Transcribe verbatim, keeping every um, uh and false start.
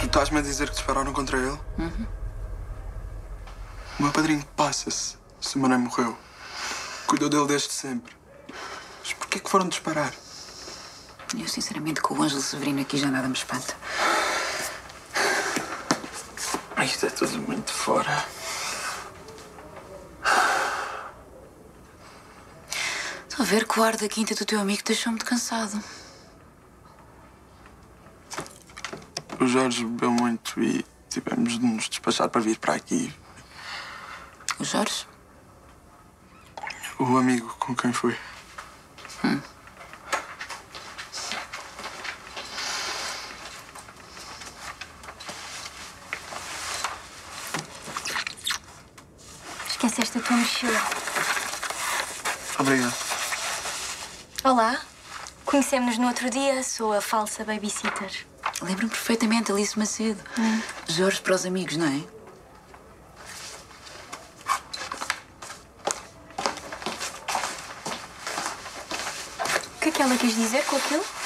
estás-me a dizer que dispararam contra ele? Uhum. O meu padrinho passa-se. Se o Mané morreu. Cuidou dele desde sempre. Mas porquê que foram disparar? Eu, sinceramente, com o Ângelo Severino aqui já nada me espanta. Isto é tudo muito fora. Estou a ver que o ar da quinta do teu amigo deixou-me de cansado. O Jorge bebeu muito e tivemos de nos despachar para vir para aqui. O Jorge? O amigo com quem foi. Hum. Esqueceste a tua mochila. Obrigado. Olá. Conhecemos-nos no outro dia. Sou a falsa babysitter. Lembro-me perfeitamente, Alice Macedo. Hum. Jorge para os amigos, não é? O que é que ela quis dizer com aquilo?